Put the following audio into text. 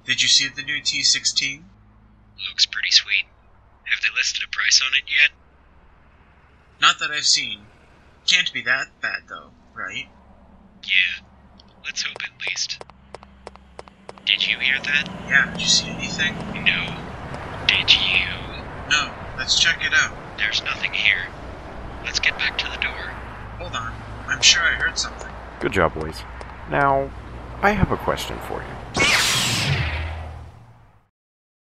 Did you see the new T-16? Looks pretty sweet. Have they listed a price on it yet? Not that I've seen. Can't be that bad though, right? Yeah. Let's hope at least. Did you hear that? Yeah, did you see anything? No. Did you? No, let's check it out. There's nothing here. Let's get back to the door. Hold on, I'm sure I heard something. Good job, boys. Now, I have a question for you.